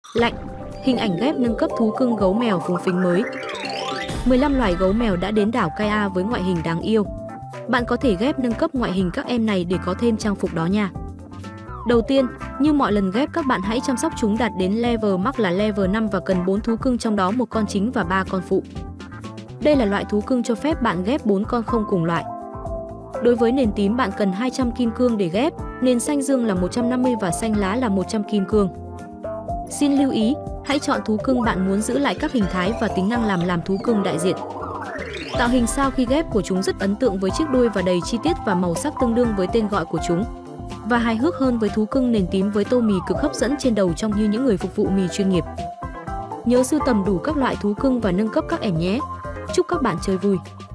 Lạnh. Hình ảnh ghép nâng cấp thú cưng gấu mèo phúng phính mới. 15 loài gấu mèo đã đến đảo Kaya với ngoại hình đáng yêu. Bạn có thể ghép nâng cấp ngoại hình các em này để có thêm trang phục đó nha. Đầu tiên, như mọi lần ghép các bạn hãy chăm sóc chúng đạt đến level max là level 5 và cần 4 thú cưng, trong đó một con chính và 3 con phụ. Đây là loại thú cưng cho phép bạn ghép 4 con không cùng loại. Đối với nền tím bạn cần 200 kim cương để ghép, nền xanh dương là 150 và xanh lá là 100 kim cương. Xin lưu ý, hãy chọn thú cưng bạn muốn giữ lại các hình thái và tính năng làm thú cưng đại diện. Tạo hình sau khi ghép của chúng rất ấn tượng với chiếc đuôi và đầy chi tiết và màu sắc tương đương với tên gọi của chúng. Và hài hước hơn với thú cưng nền tím với tô mì cực hấp dẫn trên đầu trông như những người phục vụ mì chuyên nghiệp. Nhớ sưu tầm đủ các loại thú cưng và nâng cấp các em nhé. Chúc các bạn chơi vui!